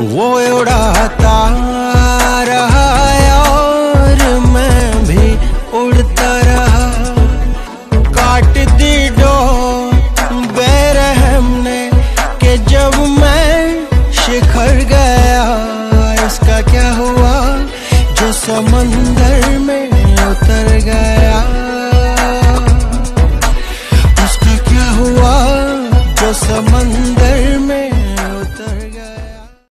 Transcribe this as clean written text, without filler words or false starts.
वो उड़ाता रहा और मैं भी उड़ता रहा। काट दी डोर बेरहम ने कि जब मैं शिखर गया। इसका क्या हुआ जो समंदर